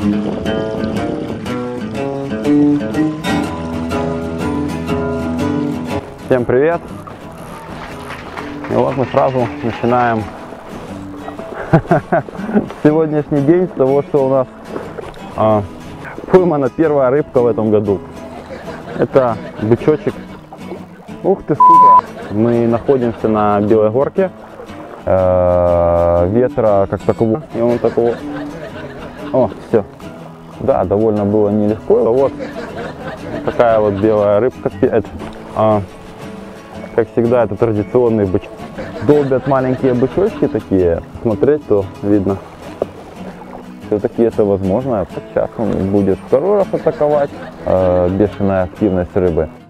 Всем привет! И вот мы сразу начинаем сегодняшний день с того, что у нас поймана первая рыбка в этом году. Это бычочек. Ух ты, сука! Мы находимся на Белой горке. Ветра как такового. И он такого. О, все. Да, довольно было нелегко. Вот такая вот белая рыбка. Как всегда, это традиционный бычок. Долбят маленькие бычочки такие. Смотреть, то видно. Все-таки это возможно. Сейчас он будет второй раз атаковать. Бешеная активность рыбы.